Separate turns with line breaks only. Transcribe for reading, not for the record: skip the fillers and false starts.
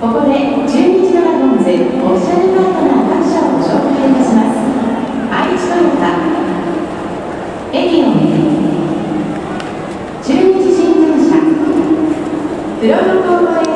ここで中日ドラゴンズオフィシャルパートナー各社をご紹介いたします。愛知トヨタ、エディオン、中日新聞社、プロロコール